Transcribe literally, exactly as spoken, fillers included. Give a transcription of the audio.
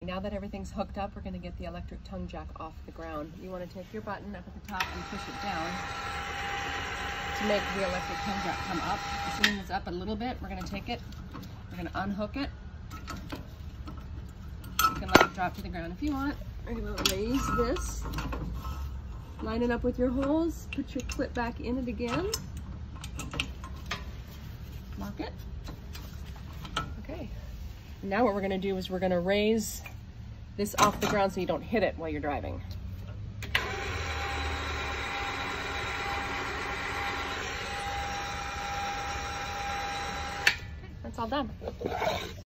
Now that everything's hooked up, we're going to get the electric tongue jack off the ground. You want to take your button up at the top and push it down to make the electric tongue jack come up. As soon as it's up a little bit, we're going to take it, we're going to unhook it. You can let it drop to the ground if you want. We're going to raise this, line it up with your holes, put your clip back in it again, lock it. Okay. Now what we're going to do is we're going to raise this off the ground so you don't hit it while you're driving. Okay, that's all done.